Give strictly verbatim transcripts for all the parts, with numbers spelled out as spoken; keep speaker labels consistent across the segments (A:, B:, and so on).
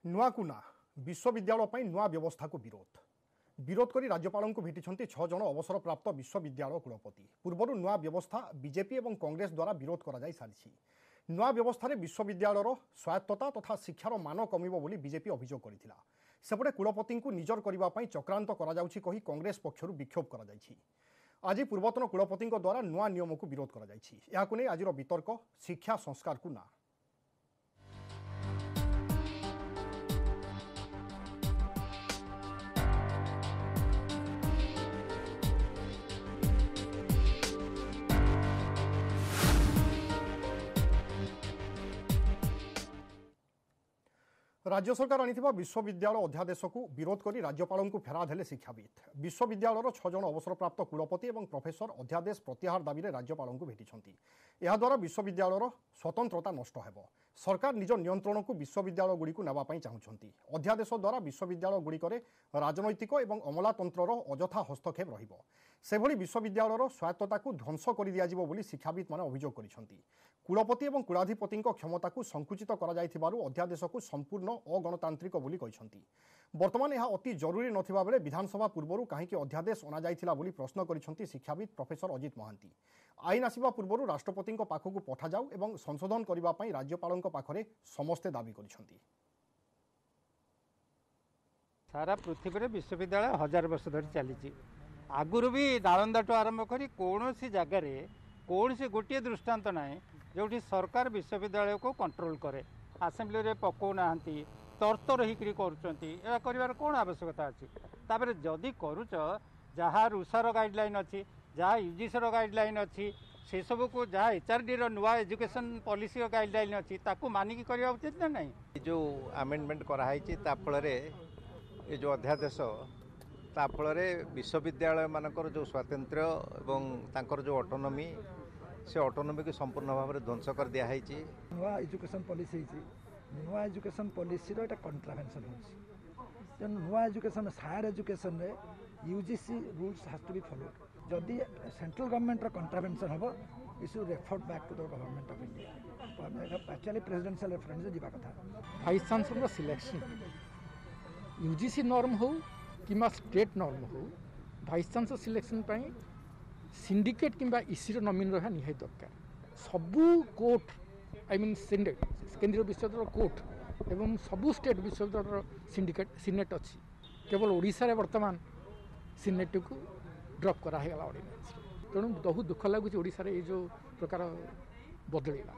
A: नुआ कुना विश्वविद्यालय पर नुआ व्यवस्था को विरोध विरोध करी राज्यपाल को भेटी छह जन अवसरप्राप्त विश्वविद्यालय कुलपति पूर्व नुआ व्यवस्था बीजेपी और कांग्रेस द्वारा विरोध कर सारी नुआ व्यवस्था विश्वविद्यालय स्वायत्तता तथा शिक्षार मान कमिब बोली बीजेपी अभियोग करथिला। सेपटे कुलपति को निजर करने चक्रांत कही कांग्रेस पक्षर विक्षोभ कर आज पूर्वतन कुलपति द्वारा नुआ नियम को विरोध कर आज वितर्क शिक्षा संस्कार को ना राज्य सरकार आनिथिबा विश्वविद्यालय अध्यादेश को विरोध करी राज्यपाल को फेरा देले शिक्षाविद। विश्वविद्यालय छह जन अवसरप्राप्त कुलपति और प्रोफेसर अध्यादेश प्रत्याहार दाबी में राज्यपाल को भेटी द्वारा विश्वविद्यालय स्वतंत्रता नष्ट हेबो। सरकार निज नियंत्रण को विश्वविद्यालय गुड़ी नापी चाहूँगी। अध्यादेश द्वारा विश्वविद्यालय गुड़िक राजनैतिक और अमलातंत्र अजथा हस्तक्षेप रहिबो। सेभली विश्वविद्यालय स्वायत्तता को ध्वंस कर दियाजिबो बोली शिक्षाविद माने अभियोग करिसेंती। कुलपति और कुलाधिपति क्षमता को संकुचित कर अध्यादेश को संपूर्ण अगणतांत्रिक बोली कहिसेंती। वर्तमान यह अति जरूरी नथिबा बेले विधानसभा पूर्व कहीं अध्यादेश अना जाइथिला बोली प्रश्न करिसेंती शिक्षाविद प्रोफेसर अजित महांती। आईन आसिबा पूर्व राष्ट्रपति पाखक पठा जाऊ एवं संशोधन करने पर राज्यपाल पाखरे समस्ते दाबी करिसेंती।
B: सारा पृथ्वी में विश्वविद्यालय हजार वर्ष धरी चली आगुरी भी नालंदाठू आरंभ कर कौन सी जगार कौन सी गोटे दृष्टांत ना जो सरकार विश्वविद्यालय को कंट्रोल करे आसेम्बली रे पकौना तरतर होकर कर कौन आवश्यकता अच्छी तापर जदि करुच जहाँ रुषार गाइडलाइन अच्छी जहाँ यूजीसी गाइडलाइन अच्छी से सब को जहाँ एचआरडी नुआ एजुकेशन पॉलिसी गाइडलाइन अच्छी ताकू मानिकी करवा उचित ना नहीं।
C: जो आमेंडमेंट कराई फल ये जो अध्यादेश फल विश्वविद्यालय मानकर जो स्वातंत्र्य एवं तांकर जो ऑटोनॉमी से ऑटोनॉमी को संपूर्ण भाव में ध्वंस कर दिखाई
D: नुआ एजुकेशन पॉलिसी नुआ एजुकेशन पॉलिसी रो एटा कंट्रावेंशन होछि तेन नुआ एजुकेशन हायर एजुकेशन रे UGC rules has to be followed. जदि सेंट्रल गवर्नमेंट रो कंट्रावेंशन हबो it should refer back to the government of India. Actually presidential reference दिबा कथा
E: vice chancellor selection UGC norm हो कि स्टेट नॉर्म हो vice chancellor selection पई syndicate किंबा इसी नॉमिन रहा निहाय दरकार। सबू कोर्ट आई मीन सिंडिकेट केंद्रीय विश्वविद्यालय कोर्ट एवं सबू स्टेट विश्वविद्यालय सिंडिकेट सिनेट अच्छी केवल ओडिशा रे वर्तमान सिनेट को ड्रॉप करागला ऑर्डिनेंस तेणु बहुत दुख लगुच ओडिशा रे जो प्रकार बदलला।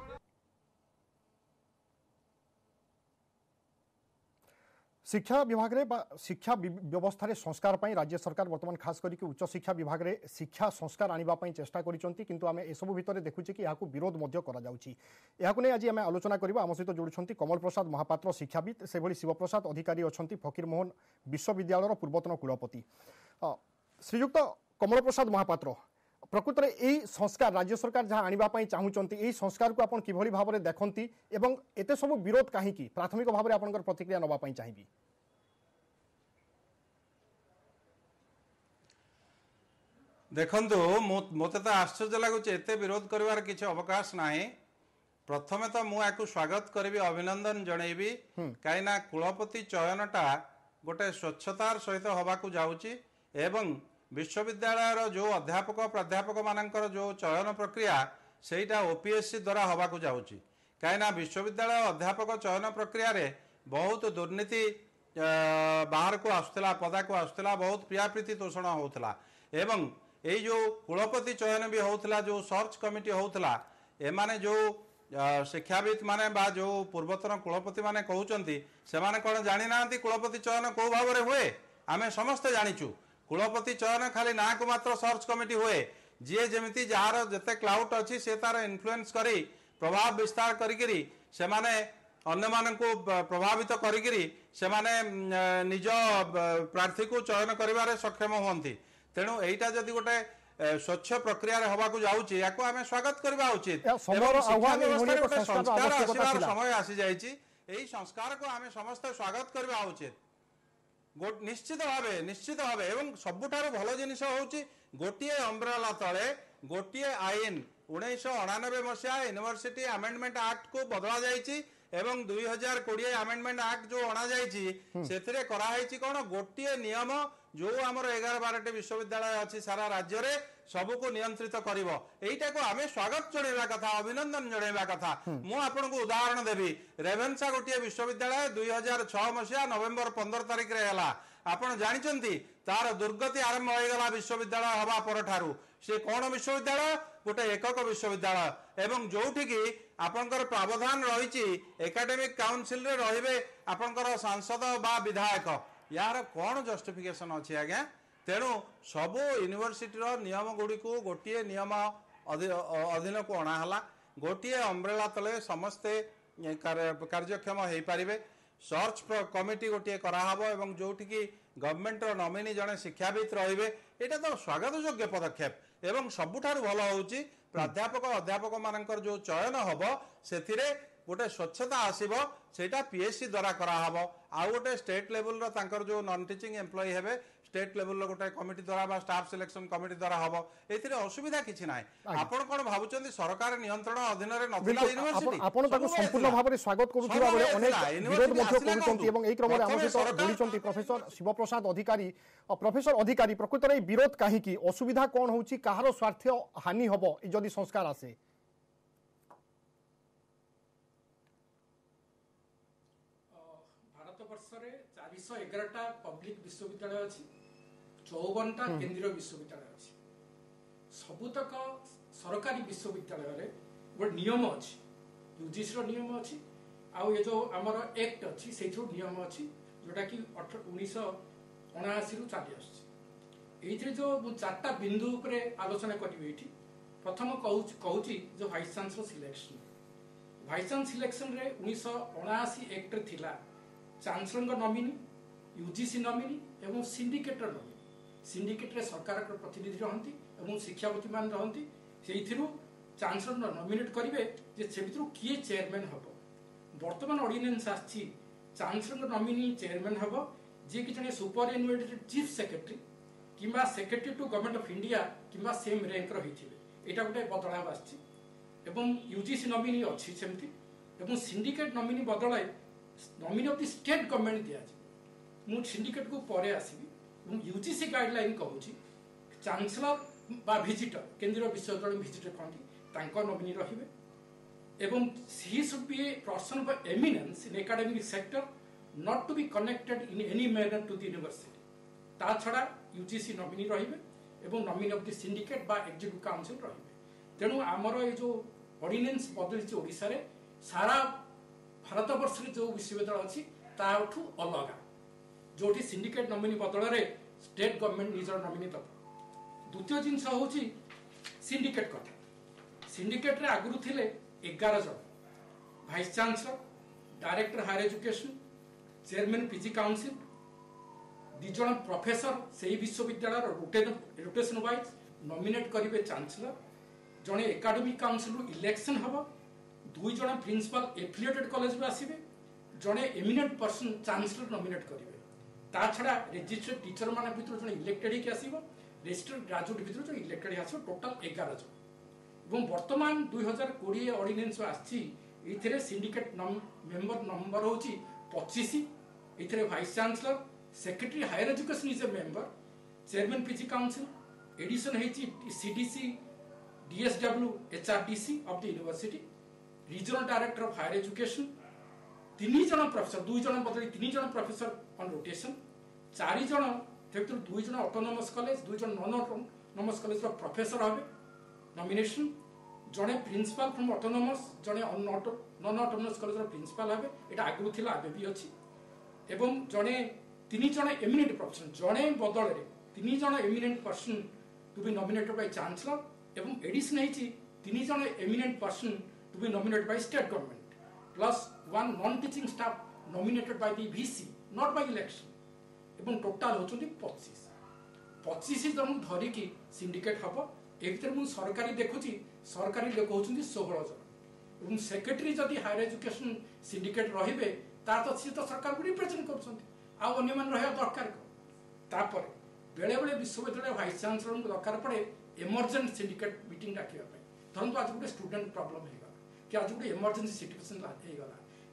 A: शिक्षा विभाग रे शिक्षा व्यवस्था संस्कार पर राज्य सरकार वर्तमान खास करके उच्च शिक्षा विभाग रे शिक्षा संस्कार आने चेष्टा करिसेंती किंतु आमे एसबु भितर देखुचे कि याकू विरोध मध्य करा जाउची। याकू नै आज आमे आलोचना करबा आम सहित जोड़ुछंती कमल प्रसाद महापात्र शिक्षाविद से भली शिवप्रसाद अधिकारी अछंती फकीर मोहन विश्वविद्यालय पूर्वतन कुलपति। श्रीयुक्त कमल प्रसाद महापात्र प्रकृत में यही संस्कार राज्य सरकार जहाँ आने चाहूँगी यही संस्कार को आपन किभली भाव में देखती एवं एते सब विरोध कहीं प्राथमिक भाव में आपनकर प्रतिक्रिया नवाई चाहिए।
F: देखंतु मते तो आश्चर्य लगुच एते विरोध करिवार किछि अवकाश नाही। प्रथमे तो मुझे स्वागत करी अभिनंदन जनइबी कहीं कुलपति चयनटा गोटे स्वच्छतार सहित हवाकू जाउची एवं विश्वविद्यालय जो अध्यापक प्राध्यापक मानकर जो चयन प्रक्रिया सेटा ओपीएससी द्वारा हवाकू जाउची कहीं विश्वविद्यालय अध्यापक चयन प्रक्रिया रे बहुत दुर्नीति बाहर को आसुला पदा को आसुला बहुत प्रियाप्रीति तोषण होता एवं यही जो कुलपति चयन भी होता जो सर्च कमिटी होता एमाने जो शिक्षाविद माने बा जो पूर्वतन कुलपति माने कहउचंती से माने कोन जानि नांती कुलपति चयन को भाव रे हुए आमे समस्त जानिचु। कुलपति चयन खाली ना को मात्र सर्च कमिटी हुए जी जमी जार जिते क्लाउट अच्छी से तार इन्फ्लुएंस करी प्रभाव विस्तार करी से माने अन्य मान को प्रभावित करी से माने निज प्रार्थी को चयन करिवारे सक्षम होती। तेणु एटा जदि गोटे स्वच्छ प्रक्रिया हवाकू जाउची याको आमे स्वागत करबा उचित। संस्कार आसीबार समय आसी जाइची एही संस्कार को आमे समस्त स्वागत करबा उचित निश्चित भावे निश्चित भावे एवं सबुठार भल जिनिस होची गोटे अम्ब्रेला तले गोटे आईन उन्नीस अणानबे मसीहा यूनिवर्सिटी आमेंडमेंट एक्ट को बदला जाइए एवं दुई हजार कोड़े आमेंडमेंट एक्ट जो अणा जाइए कराई कौन गोटे नियम जो आम एगार बारटी विश्वविद्यालय अच्छी सारा राज्य में सबको नियंत्रित करिवो एटा को आमे स्वागत जणेबा कथा अभिनंदन जणेबा कथा मु आपन को उदाहरण देबी रेवेन्सा गोटे विश्वविद्यालय दुई हजार छह मसीहा नवेम्बर पंद्रह तारिख रे हला आपण जानिचंती तार दुर्गति आरंभ हो गला विश्वविद्यालय हवा पर ठारू से कौन विश्वविद्यालय गोटे एकक विश्वविद्यालय एवं जोठी की आपनकर प्रावधान रही एकाडेमिक काउंसिल रे रहिबे आपनकर सांसद बा विधायक यार कौन जस्टिफिकेशन अच्छी आज्ञा तेणु सबू यूनिवर्सिटी नियम गुड़ी को गोटे नियम अधीन को अणाला गोटे अम्ब्रेला तले समस्ते कार्यक्षम हो पारे सर्च कमिटी गोटे कराहब एवं जोटि की गवर्नमेंट नॉमिनी जड़े शिक्षाविद रे यहाँ तो स्वागत योग्य पदक्षेप एवं सबुठारु भल होउची प्राध्यापक अध्यापक मानकर जो चयन हम से गोटे स्वच्छता आसीबो सेटा पीएससी द्वारा कराहब आउ गोटे स्टेट लेवल रो जो नॉन टीचिंग एम्प्लॉय हेबे स्टेट लेवल गोटे कमिटी द्वारा बा स्टाफ सिलेक्शन कमिटी द्वारा हम एथिरे असुविधा किछि नाय आपण कोन भाबुचंदी सरकार नियंत्रण अधीन रे नथिला यूनिवर्सिटी
A: आपण ताको संपूर्ण भाव में स्वागत करूथिबा बेले अनेक विरोध मध्य करूचंती एवं एई क्रम रे हम सहित जोड़िचंती प्रोफेसर शिवप्रसाद अधिकारी प्रोफेसर अधिकारी प्रकृत रे विरोध काहे की असुविधा कोन होउची काहारो स्वार्थ हानि हबो जदि संस्कार आसे
E: चार सौ एगारटा पब्लिक विश्वविद्यालय अच्छी चौवनटा केंद्रीय विश्वविद्यालय अच्छी सबुतक सरकारी विश्वविद्यालय गोटे नियम अच्छी यूजीसी नियम अच्छी आउ ये जो आमर एक्ट अच्छी से नियम अच्छी जोटा कि उन्नीस अणाशी रु चली आसुची जो चार्टा बिंदु उपरे आलोचना करी प्रथम कहूँ जो vice chancellor selection vice chancellor selection रे उन्नीस अणाशी एक्ट थिला चांसलर नॉमिनी यूजीसी नॉमिनी एवं सिंडिकेट नॉमिनी सिंडिकेट रे सरकार प्रतिनिधि रहंती एवं शिक्षापति मान रहंती सेइथिरु चांसलर नॉमिनेट करिवे जे से भितरु किए चेयरमैन हबो वर्तमान ऑर्डिनेंस आछि चांसलर नॉमिनी चेयरमैन हबो जे कि जने सुपरिनटेंडेंट चीफ सेक्रेटरी किंबा secretary to government of India किंबा सेम रैंक रहिथिबे एटा गोटे बदलाव आछि एवं यूजीसी नॉमिनी अछि सेमति एवं सिंडिकेट नॉमिनी बदलाय nominee of the state government दिया मु सिंडिकेट को परे आसबि यूजीसी गाइडलाइन कहूँ चांसलर बा विजिटर केंद्रीय विश्वविद्यालय विजिटर कहती तांको नॉमिनी रहिबे एवं he should be a person of eminence in academic sector not to be connected in any manner to the university ता छड़ा यूजीसी नॉमिनी रहिबे एवं नॉमिनी ऑफ द सिंडिकेट बा एग्जीक्यूटिव काउंसिल रहिबे तेणु आमर ये जो ऑर्डिनेंस बदलछि ओडिसा रे सारा भारत वर्ष जो विश्वविद्यालय अच्छी ताठू अलग जोटी सिंडिकेट नॉमिनी बदल रे स्टेट गवर्नमेंट निजर नॉमिनी दब द्वितीय जिनस हूँ सिंडिकेट कथा सिंडिकेट रे आगुरी थिले एगार जन vice chancellor director higher education chairman PG council दिजन प्रोफेसर से विश्वविद्यालय रोटेशन वाइज नॉमिनेट करेंगे चांसलर जड़े एकाडेमिक काउंसिल इलेक्शन हम दुई जन प्रिंसिपल एफिलिएटेड कॉलेज में आसवे जड़े एमिनेंट पर्सन चांसलर नॉमिनेट करेंगे ता छड़ा रजिस्टर्ड टीचर मान भर जो इलेक्टेड ही आसो रजिस्टर्ड ग्रेजुएट भर जो इलेक्टेड आसो टोटाल एगार जन और बर्तमान दुई हजार कोड़े ऑर्डिनेंस आसी सिंडिकेट मेंबर नंबर हूँ पचीस ये vice chancellor secretary higher education is a member chairman PG council addition है CDC DSW HRDC of the university regional director of higher education तीन जन प्रोफेसर दुई जन बदल तीन जन प्रोफेसर ऑन रोटेशन चार जन दुई जन ऑटोनोमस कॉलेज दुई जन नॉन ऑटोनोमस कॉलेज प्रोफेसर हे नॉमिनेशन जड़े प्रिंसिपल फ्रॉम ऑटोनोमस जड़े नॉन ऑटोनोमस कॉलेज प्रिंसिपल हे यहाँ आगु थी आगे भी अच्छी एवं जड़े तीन जन एमिनेंट प्रोफेसर जड़े बदल तीन जन eminent person to be nominated by chancellor एवं एडिशन है तीन जन eminent person to be nominated by state government plus one non teaching staff nominated by the VC not by election एवं टोटाल होचंदी पच्चीस पच्चीस जन धरिकी सिंडिकेट हम एक सरकारी देखुची सरकारी लोक होचंदी सोलह जन एवं सेक्रेटरी जदि हायर एजुकेशन सिंडिकेट रहिबे ता तो सी तो सरकार को रिप्रेजेंट करछंती आ अन्य मान रहया दरकार तापर बेले बेले विश्वविद्यालय वाइस चांसलर को दरकार पड़े इमर्जेंट सिंडिकेट मीटिंग डाकिया धरतु आज गोटे स्टूडेंट प्रॉब्लम हो कि आज गोटे इमर्जेंसी सिचुएशन हो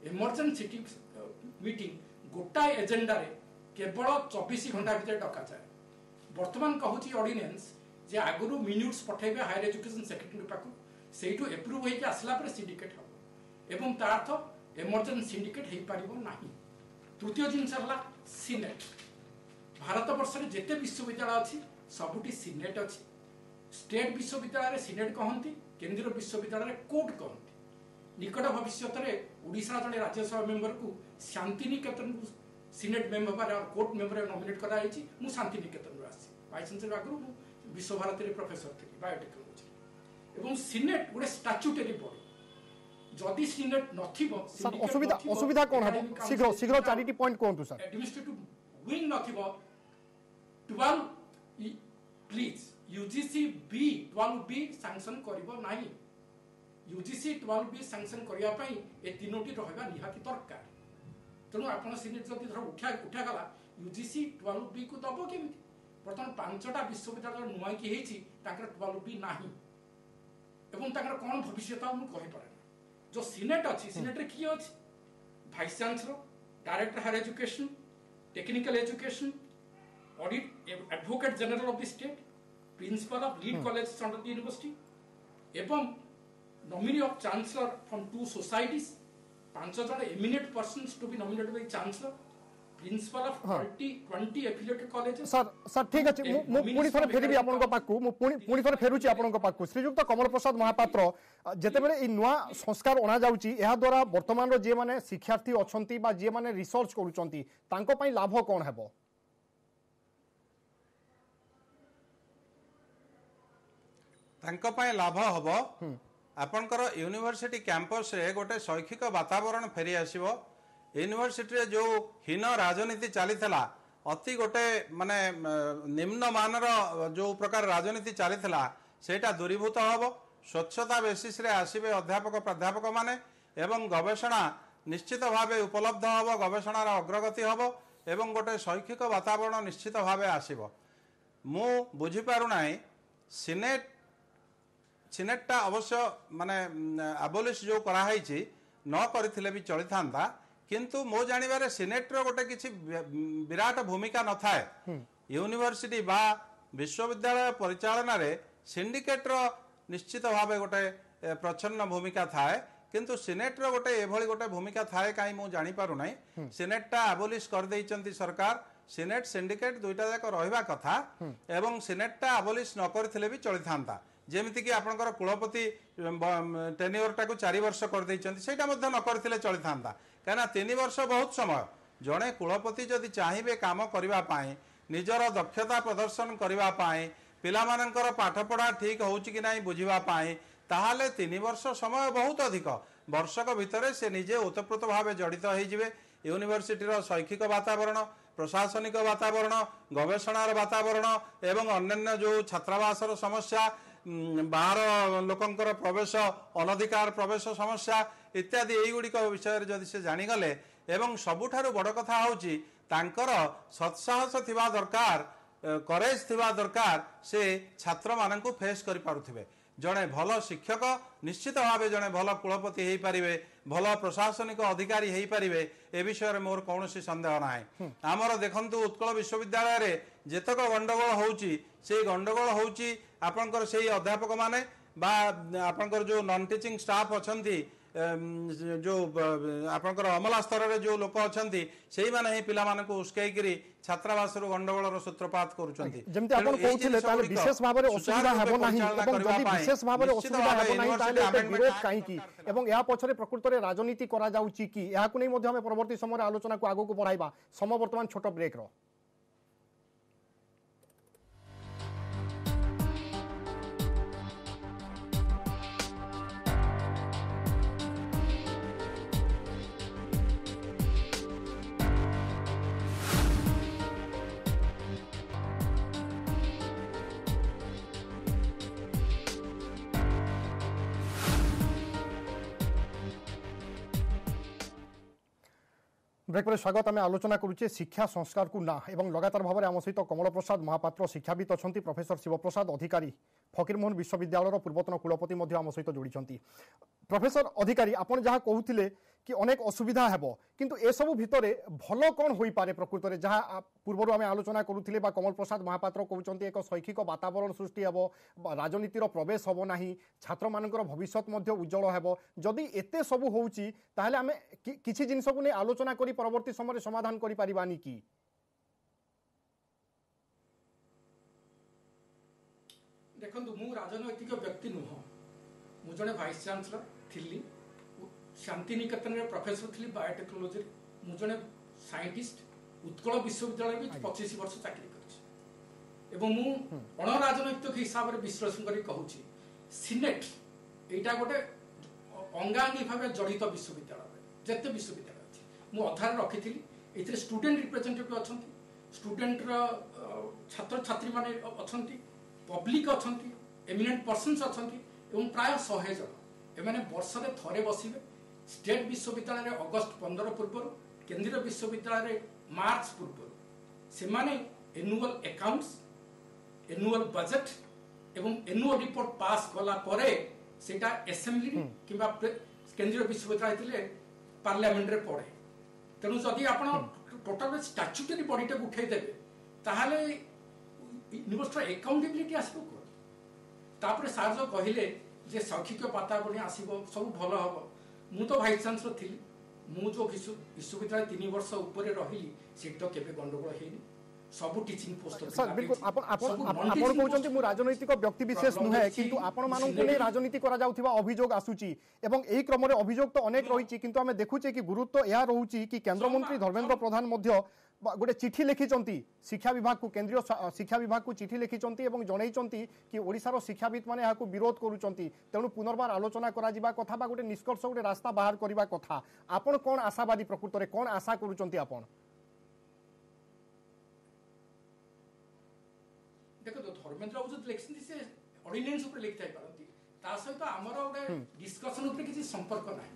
G: इमर्जेन्सी मीटिंग गोटाए एजेंडा रे केवल चौबीस घंटा भीतर डका जाए बर्तमान कहूँ ऑर्डिनेंस जे आगुरी मिन्यूट्स पठेबे हायर एजुकेशन सेक्रेटरी पाक से एप्रुव होकर आसला सिंडिकेट हम एवं तार अर्थ इमर्जेन्सी सिंडिकेट हो पार ना। तृतीय जिनस सिनेट भारत वर्ष में जिते विश्वविद्यालय अच्छी सबुटी सिनेट अच्छी स्टेट विश्वविद्यालय सिनेट कहती केंद्रीय विश्वविद्यालय कोर्ट कहती निकट भविष्य में ओडिशा जड़े राज्यसभा मेंबर को Shantiniketan senate member court member nominate कराई मु शांतिनिकेतन आसी वाइस चांसलर आगु विश्वभारती प्रोफेसर थी बायोटेक्नोलोजी एवं सिनेट गोटे स्टाच्यूटरी बॉडी जदि सिनेट नथिबो
A: सर असुविधा असुविधा कोन हबो शीघ्र शीघ्र चारिटी पॉइंट कोन सर
G: एडमिनिस्ट्रेटिव विंग नथिबो twelve please UGC B twelve B sanction करिवो नाही यूजीसी ट्वेल्व बी सैंक्शन करिया पई ए तीनोटी रहबा निहाती दरकार तेणु आपण सिनेट जदि धर उठा उठा गला यूजीसी ट्वेल्व बी को दबो केमिति बर्तमान पांचटा विश्वविद्यालय नुआ कि हेछि ताकर ट्वेल्व बी नाही एवं ताकर कोन भविष्य ता हम कहि पारे जो सिनेट अच्छी सिनेट रे किए अच्छी vice chancellor director higher education technical education audit advocate general of the state principal of lead college under the university एवं nominee of chancellor from two societies पांच जन eminent persons to be nominated by chancellor principal of twenty twenty affiliated colleges
A: sir sir ठीक अछि मु पुनी थोर फेरिबी आपन को पाकू मु पुनी पुनी थोर फेरुची आपन को पाकू श्रीयुक्त कमल प्रसाद महापात्र जेते बेले ई नुआ संस्कार ओना जाउची एहा द्वारा वर्तमान रो जे माने शिक्षार्थी अछंती बा जे माने रिसर्च करूचंती तांको पई लाभ कोन हेबो
F: तांको पई लाभ हबो आपनकर यूनिवर्सिटी कैंपस रे गोटे शैक्षिक वातावरण फेरी आसीबो यूनिवर्सिटी जो हीन राजनीति चली अति गोटे माने निम्न मानर जो प्रकार राजनीति चली सेटा दूरीभूत हम स्वच्छता बेसिस रे आसीबे अध्यापक प्राध्यापक माने एवं गवेषणा निश्चित भावे उपलब्ध हम गवेषणार अग्रगति हम एवं गोटे शैक्षिक वातावरण निश्चित भावे आसीबो मु बुझी पारु नाही सिनेट सिनेटटा अवश्य माने अबोलिश जो कराई न करथिले भी चली थांता किंतु मो जानिबारे सिनेट रो गोटे किछि विराट भूमिका न थाए यूनिवर्सिटी बा विश्वविद्यालय परिचालन रे सिंडिकेट रो निश्चित भावे गोटे प्रच्छन्न भूमिका थाए किंतु सिनेट रो गोटे एभली गोटे भूमिका थाए काई मो जानि पारु नै सिनेटटा अबोलिश कर देइचंती सरकार सिनेट सिंडिकेट दुईटा जाक रहिबा कथा एवं सिनेटटा अबोलिश न करथिले भी चली थांता जेमिति कि आपनकर कुलपति टेन्योरटा को चार वर्ष कर देइचंती सेटा मध्ये न करथिले चली थांता कहना तीन वर्ष बहुत समय जड़े कुलपति जदि चाहिए काम करने निजर दक्षता प्रदर्शन करने पिलामानंकर पाठपढ़ा ठीक होउची कि नहीं बुझापी ताहले तीन वर्ष समय बहुत अधिक वर्षक भितर से निजे ओतप्रोत भाव जड़ित होइजिवे यूनिवर्सिटीर शैक्षिक वातावरण प्रशासनिक वातावरण गवेषणार वातावरण एवं अन्य जो छात्रावासर समस्या बाहर लोकंकर प्रवेश अनधिकार प्रवेश समस्या इत्यादि युड़िक विषय जदि से जानीगले एवं सबुठारु बड़ कथा होची तांकर सत्साहस थिबा दरकार करेज थिबा दरकार से छात्र माननकु फेस करि पारुथिबे जड़े भल शिक्षक निश्चित भाव जड़े भल कुलपति हो पारे भल प्रशासनिक अधिकारी हो पारे ए विषय मोर कौन सन्देह ना आमर देखु उत्कल विश्वविद्यालय रे जेतक गंडगोल होउची से गंडगोल होउची आपनकर से अध्यापक माने बा आपनकर जो नॉन टीचिंग स्टाफ अछंती जो आपनकर अमला स्तर रे जो लोक अछंती सेही माने ही पिला माने को उस्कैकरी छात्रावास रो गंडगोल रो सूत्रपात करूचंती
A: जेमति आपण कहउथिले ताले विशेष भाव रे असुविधा हेबो नाही एवं जदि विशेष भाव रे असुविधा हेबो नाही ताले एते विरोध काई की एवं या पछरे प्रकृत रे राजनीति करा जाउची की या को नै मध्ये हम परवर्ती समय रे आलोचना को आगो को बढ़ाइबा समय वर्तमान छोट ब्रेक रो ब्रेक पर स्वागत आम आलोचना करुचे शिक्षा संस्कार को ना एवं लगातार भाव में आम सहित कमल प्रसाद महापात्र शिक्षाविद अच्छा प्रोफेसर शिवप्रसाद अधिकारी फकीरमोहन विश्वविद्यालय पूर्वतन कुलपति आम सहित जोड़ी प्रोफेसर अधिकारी आपण जहाँ कहते कि अनेक असुविधा हेबो किंतु ए सब भितरे भल कौन हो पारे प्रकृत में जहाँ पूर्व आम आलोचना करुले कमल प्रसाद महापात्र कहते एक शैक्षिक वातावरण सृष्टि हेबो राजनीतिर प्रवेश हेबो नाही छात्र मानकर भविष्यत मध्य उज्जवल हेबो जदि एते सब होउची ताहले आमे किछि जिनिस को नै आलोचना करी परवर्ती समय समाधान करि परिबानी की
G: देखंतु मु राजनैतिक व्यक्ति नुह मु जने वाइस चांसलर थिली शांति निकेतन रे प्रोफेसर थी बायोटेक्नोलोजी मु जने साइंटिस्ट उत्कल विश्वविद्यालय भी पच्चीस वर्ष चाकरी कर एवं मु अण राजनैतिक हिसाब से विश्लेषण करी कहूची सिनेट एटा गोटे अंगांगी भाव जड़ित विश्वविद्यालय जेते विश्वविद्यालय अच्छी मु अधार रखी एथिरे स्टूडेंट रिप्रेजेंटेटिव अछंती स्टूडेंट रो छात्र छात्री माने अछंती पब्लिक अछंती एमिनेंट पर्सन्स अछंती एवं प्राय सौ जन एमाने वर्ष रे थरे बसिबे स्टेट विश्वविद्यालय रे अगस्त पंद्रह पूर्व केंद्रीय विश्वविद्यालय रे मार्च पूर्व से माने एनुअल अकाउंट्स एनुअल बजेट एवं एनुअल रिपोर्ट पास कला परे सेटा असेंबली किबा केंद्रीय विश्वविद्यालय थिले पार्लियामेंट रे पड़े तेणु जदि आपण टोटल स्टैट्यूटरी बॉडी टे उठै देबे ताहाले यूनिवर्सिटी अकाउंटेबिलिटी आसबो को तापर सार जो कहिले जे शैक्षिक वातावरण आसब सब भल हम मु तो भाइस चांसलर थी मु जो विश्वविद्यालय तीन वर्ष ऊपर रही से तो केबे गंडगोल हेनी सब टीचिंग पोस्ट
A: सर बिल्कुल आपण आपण आपण कहउछन्ती मु राजनैतिक व्यक्ति विशेष नुहे किंतु आपण मानन को नै राजनीति करा जाउथिबा अभियोग आसुची एवं एही क्रम रे अभियोग तो अनेक रहिची किंतु हमें देखुचे कि गुरुत्व या रहउची कि केंद्र मंत्री धर्मेंद्र प्रधान मध्य गोटे चिठी लिखिंट शिक्षा विभाग को केंद्रीय शिक्षा विभाग को चिठी लिखिंट जनईं कि ओडिशार शिक्षाविद मैंने यहाँ विरोध करुँच तेणु पुनर्बार आलोचना करा कथा बा गोटे निष्कर्ष गोटे रास्ता बाहर करने कथा आपण कौन आशावादी प्रकृत में कौन आशा करुँच आपण
G: देखो धर्मेंद्र बाबू जो लिखिं से ऑर्डिनेंस ऊपर लिखि पारती ता सहित आमर गोटे डिस्कशन ऊपर किसी संपर्क ना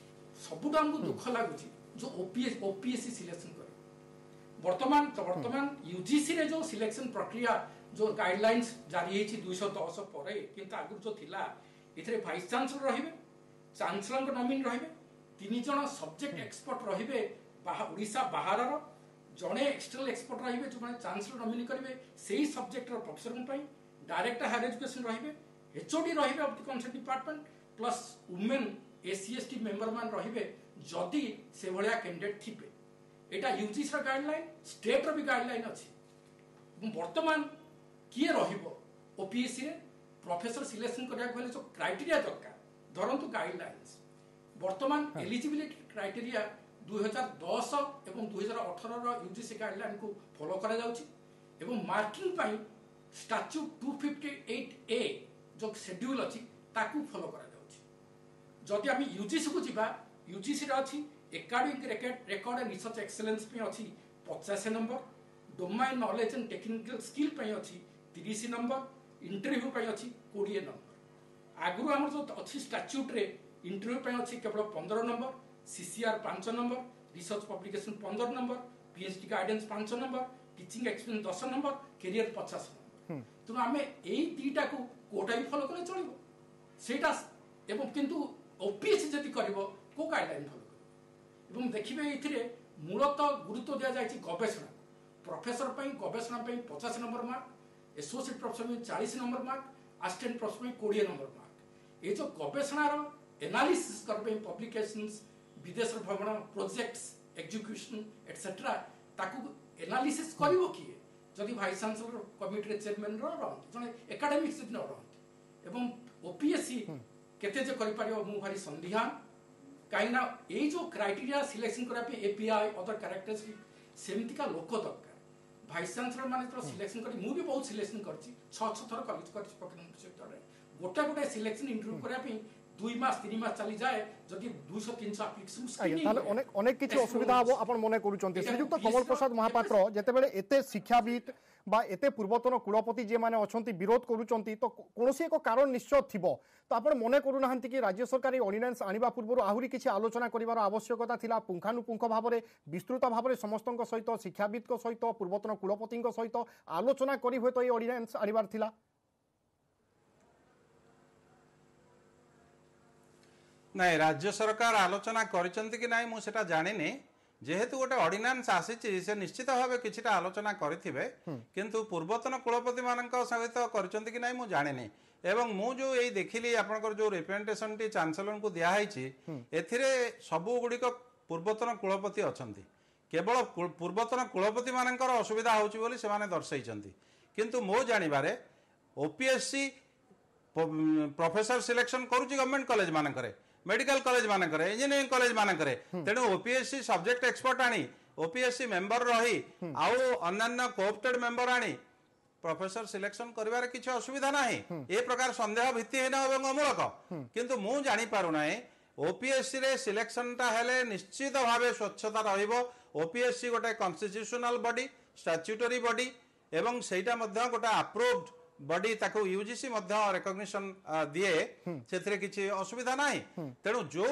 G: सबुठ आमको दुख लगुच जो ओपीएस ओपीएससी सिलेक्शन कर वर्तमान वर्तमान यूजीसी रे जो सिलेक्शन प्रक्रिया जो गाइडलाइंस जारी है दुई सौ दस पर किंतु आगु जो थिला इथरे वाइस चांसलर रहिबे चांसलर नॉमिनी रहिबे तीन जन सब्जेक्ट एक्सपर्ट रहिबे ओडिशा बाहर जड़े एक्सटर्नल एक्सपर्ट रहिबे जो माने चांसलर नॉमिनी करिवे सेही सब्जेक्ट रो प्रोफेसर पई डायरेक्टर हायर एजुकेशन रहिबे एचओडी रहिबे of the concern department plus women SC ST member मान रहिबे जदी से भलिया कैंडिडेट थिबे एटा यूजीसी गाइडलाइन स्टेट भी गाइडलाइन अच्छी वर्तमान किए रहिबो ओपीएससी रे प्रोफेसर सिलेक्शन करिया को जो क्राइटेरिया दरकार धरंतु गाइडलाइंस वर्तमान एलिजिबिलिटी क्राइटेरिया दो हज़ार दस एवं दो हज़ार अठारह रो यूजीसी गाइडलाइन को फॉलो करा जाउची एवं मार्किंग पई स्टैट्यूट दो सौ अट्ठावन ए जो शेड्यूल अछि ताकू फॉलो करा जाउची जदि हम यूजीसी को जिबा यूजीसी रे अछि academic record record and research excellence पे अच्छी पचास number domain knowledge and technical skill पे अच्छी तीस नंबर इंटरव्यू पे अच्छी बीस नंबर आगु आम जो अच्छी स्टैट्यूट रे इंटरव्यू पे अच्छी केवल पंद्रह नंबर सीसीआर पांच नंबर रिसर्च पब्लिकेशन पंद्रह नंबर पीएचडी गाइडेंस पांच नंबर टीचिंग एक्सपीरियंस दस नंबर कैरियर पचास नंबर तेणु आम यही दुईटा को कोटा भी फॉलो कले चलो सेटा एवं किंतु ओपीएससी जदि करिवो को गाइडलाइन फॉलो एवं देखिए ये मूलतः गुरुत्व दि जाए गवेषणा प्रोफेसर पर गवेषणा पचास नंबर मार्क एसोसिएट प्रोफेसर में चालीस नंबर मार्क असिस्टेंट प्रोफेसर में कोड़े नंबर मार्क ये जो गवेषणार एनालिसिस करबे पब्लिकेशंस विदेश भ्रमण प्रोजेक्ट्स एग्जीक्यूशन एटसेट्रा ताकू एनालिसिस करिवो किए जदि वाइस चांसलर कमिटी रे चेयरमैन रहନ୍ତି जने एकेडमिक्स न रहନ୍ତି एवं ओपीएससी केते जे करि पारियो मु भारी संदिहान कहीं ये जो क्राइटेरिया सिलेक्शन करने एपीआई अदर कैरेक्टरिस्टिक सेमती का लोक दरकार वाइस चांसलर माने तो सिलेक्शन कर मु भी बहुत सिलेक्शन करछि छ छ थर कॉलेज करछि पकड़न सेक्टर रे गोटे गोटे सिलेक्शन इंटरव्यू करबे दुई मास तीन मास चली जाए जदि दो सौ तीन सौ एप्लिकेशन स्क्रीनिंग
A: ताले अनेक अनेक किछि असुविधा हबो आपण मने करूचंती श्रीयुक्त कमल प्रसाद महापात्र जेतेबेले एते शिक्षाविद बा एते पूर्वतन कुलपति जे माने अछंती विरोध करूचंती तो कोनोसी एक कारण निश्चय थिबो तो आपण मने करू नाहंती कि राज्य सरकार ऑर्डिनेंस आनिबा पूर्व आहुरी किछि आलोचना करिवार आवश्यकता थिला पुंखानुपुंख भाबरे विस्तृत भाबरे समस्तक सहित शिक्षाविद को सहित पूर्वतन कुलपति सहित आलोचना करी होय तो ए ऑर्डिनेंस आनिबार थिला
F: ନାଇଁ राज्य सरकार आलोचना करिसेंती कि नाई मु सेटा जानिनी जेहेतु गोटे ऑर्डिनेंस आसीची से निश्चित भाव किछिटा आलोचना करिथिबे किंतु पूर्वतन कुलपति मानक सहित करिसेंती कि नाई मु जानिनी एवं मु जो एई देखिली आपनकर जो रिप्रेजेंटेशन टी चांसलर को दिया हैची एथिरे सबु गुडिक पूर्वतन कुलपति अछंती केवल पूर्वतन कुलपति मानकर असुविधा होची बोली से माने दर्शाइछंती किंतु मो जानिबारे ओपीएससी प्रोफेसर सिलेक्शन करूची गवर्नमेंट कॉलेज मानकरे मेडिकल कॉलेज मानक इंजीनियरिंग कॉलेज मानक तेणु ओपीएससी सब्जेक्ट एक्सपर्ट आनी ओपीएससी मेंबर रही आउ अन्य कोऑप्टेड मेंबर आनी प्रोफेसर सिलेक्शन करिवार किछि असुविधा नाही ए प्रकार संदेह भित्तिहीन एवं अमूलक किंतु मु जानि पारु नाही ओपीएससी रे सिलेक्शन ता हेले निश्चित भावे स्वच्छता रहिबो ओपीएससी गोटे कॉन्स्टिट्यूशनल बॉडी स्टैट्यूटरी बॉडी एवं सेटा मध्ये गोटे अप्रूव्ड बॉडी ताको यूजीसी मध्ये रिकॉग्निशन दिए सेथरे किछि असुविधा नाही तेणु जो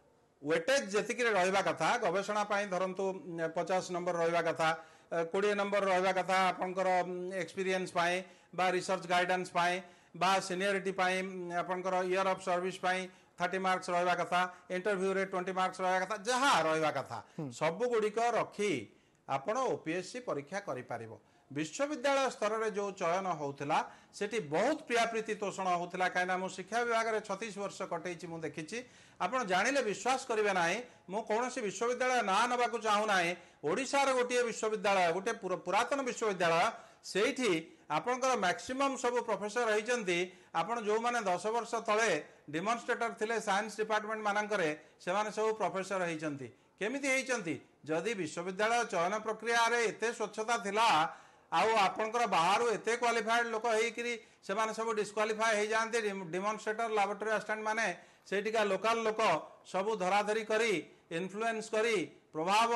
F: वेटेज जेतिकि रहिबा कथा गवेषणा पई धरंतु पचास नंबर रहिबा कथा बीस नंबर रहिबा कथा आपनकर एक्सपीरियंस पई बा रिसर्च गाइडेंस पई बा सीनियरिटी पई आपनकर ईयर ऑफ सर्विस पई तीस मार्क्स रहिबा कथा इंटरव्यू रे बीस मार्क्स रहिबा कथा जहा रहिबा कथा सब गुडी को रखी आपण ओपीएससी परीक्षा करि पारिबो विश्वविद्यालय स्तर रे जो चयन होउथला सेठी बहुत प्रिया प्रीति तोषण होउथला कायना मु शिक्षा विभाग रे छत्तीस वर्ष कटैछि मु देखिछि आपण जानिले विश्वास करिवे नाही मु कोनोसी विश्वविद्यालय ना नबाकू चाहू नाही ओडिसा रे गोटे विश्वविद्यालय गोटे पुरातन विश्वविद्यालय सेठी आपनकर मैक्सिमम सब प्रोफेसर रहिचंती आपण जो माने दस वर्ष तळे डेमोन्स्ट्रेटर थिले साइंस डिपार्टमेंट मानकरे से माने सब प्रोफेसर रहिचंती केमिति हेइचंती जदि विश्वविद्यालय चयन प्रक्रिया रे एते स्वच्छता थिला आउ आपनकर बाहर एते क्वालिफाइड लोक हेकरी से माने सब डिस्क्वालिफाई हे जानते डेमोन्स्ट्रेटर लैबोरेटरी असिस्टेंट माने सेटिका लोकल लोक सब धराधरी करी इन्फ्लुएंस करी प्रभाव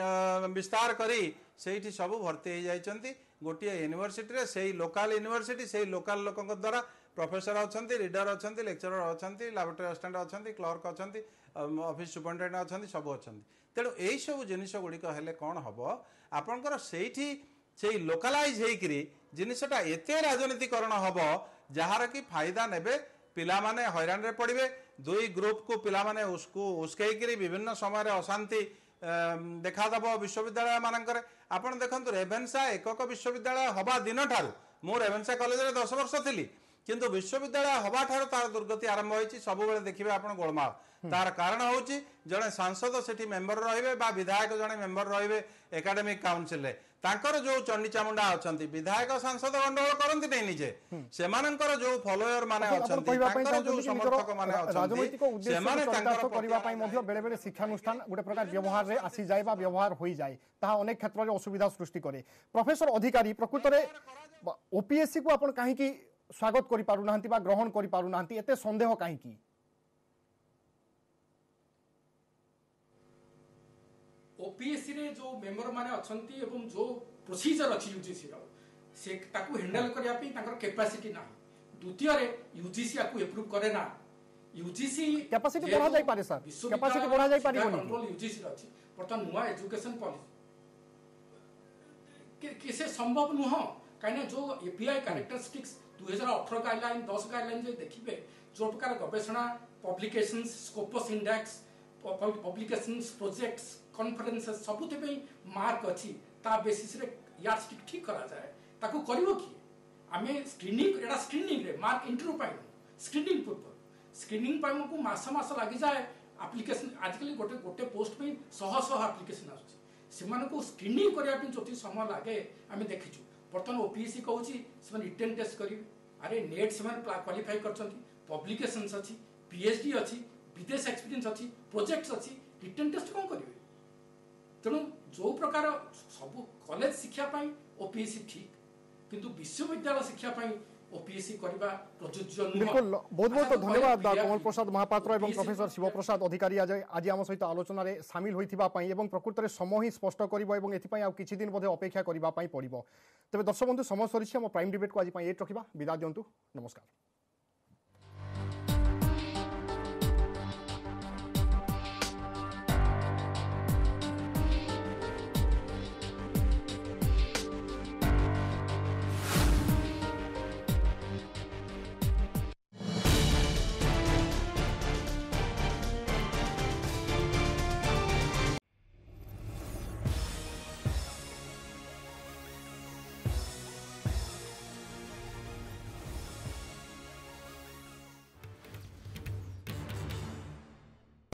F: विस्तार करी सेठी सब भर्ती हे जाइचंती गोटे यूनिवर्सिटी रे सेही लोकल यूनिवर्सिटी सेही लोकल लोकक द्वारा प्रोफेसर अछंती रीडर अछंती लेक्चरर अछंती लैबोरेटरी असिस्टेंट अछंती क्लर्क अछंती ऑफिस सुपरिटेंडेंट अछंती सब अछंती तेणु एही सब जिनिस गुड़िक हेले कौन हबो आपनकर सेठी से लोकालाइज हेकरी जिनिसटा एते राजनीतिकरण हबो जहार की फायदा नेबे पिला माने हैरान रे पड़िबे दुई ग्रुप को पिला माने उसको उसकेकरी विभिन्न समय रे अशांति देखा दबो विश्वविद्यालय मानकर आपण देखंतु रेभेन्सा एकक विश्वविद्यालय हबा दिन ठारू मु रेभेन्सा कॉलेज रे दस वर्ष थिली किंतु विश्वविद्यालय हबा ठारू तार दुर्गति आरंभ होईची सब बेले देखिबे आपण गोलमाल तार कारण होची जने सांसद सेठी मेंबर रहिबे बा विधायक जने मेंबर रहिबे एकेडमिक काउंसिल रे तांकर जो चंडी चामुंडा अछंती विधायक सांसद गंडोल करंती नै निजे सेमानंकर जो फॉलोअर माने अछंती तांकर जो समर्थक माने अछंती
A: राजनीतिक उद्देश्य सेमाने तांकर करिवा पई मध्ये बेले बेले शिक्षानुष्ठान गुटे प्रकार व्यवहार रे आसी जाय बा व्यवहार होई जाय ता अनेक क्षेत्र रे असुविधा सृष्टि करे प्रोफेसर अधिकारी प्रकृत रे ओपीएससी को आपण काहे की स्वागत करि पारु नाहंती बा ग्रहण करि पारु नाहंती एते संदेह काहे की
G: ओपीएससी रे जो मेंबर माने अछंती एवं जो प्रोसीजर अछि यूजीसी रो से ताकू हैंडल करिया पई ताकर कैपेसिटी ना द्वितीय रे यूजीसी आकू अप्रूव करे ना यूजीसी
A: कैपेसिटी बढ़ा जाय पारे सर कैपेसिटी बढ़ा जाय पारी कोनी
G: कंट्रोल यूजीसी रो अछि परतन नुवा एजुकेशन पॉलिसी के किसे संभव नुह काने जो एपीआई कैरेक्टरिस्टिक्स दो हज़ार अठारह गाइडलाइन दस गाइडलाइन जे देखिबे जो प्रकार गवेषणा publications Scopus index publications projects conferences सबुते पे मार्क अछि ता बेसिस रे यार स्टिक ठीक करा जाए ताकू करिवो की आमे स्क्रीनिंग एडा स्क्रीनिंग रे मार्क इंटरव्यू पाइ स्क्रीनिंग पूर्व स्क्रीनिंग पाइ मको मास मास लागि जाए एप्लीकेशन आजकल गोटे गोटे पोस्ट पे सह सह एप्लीकेशन आछी सेमान को स्क्रीनिंग करिया पे जति समय लागे आमे देखिछु बर्तन ओपीएससी कहूची सेमान रिटन टेस्ट करिवे अरे नेट सेमान क्वालिफाई करछंती पब्लिकेशंस अछि पीएचडी अछि विदेश एक्सपीरियंस अछि प्रोजेक्ट्स अछि रिटन टेस्ट कोन करिवे तेणु जो प्रकार सब कॉलेज शिक्षा पाई ओपीएससी ठीक किंतु विश्वविद्यालय शिक्षा पाई ओपीएससी करबा प्रयोज्य नुह
A: बिल्कुल बहुत बहुत धन्यवाद कमल प्रसाद महापात्र एवं प्रोफेसर शिव प्रसाद अधिकारी आज आज आम सहित आलोचना रे शामिल होइथिबा पई एवं प्रकृत रे समय ही स्पष्ट करिवो एवं एथि पई आ किछि दिन बोधे अपेक्षा करिबा पई पड़िबो तबे दर्शक बंधु समय सरिछि हम प्राइम डिबेट को आज पई एट रखिबा विदा दियंतु नमस्कार।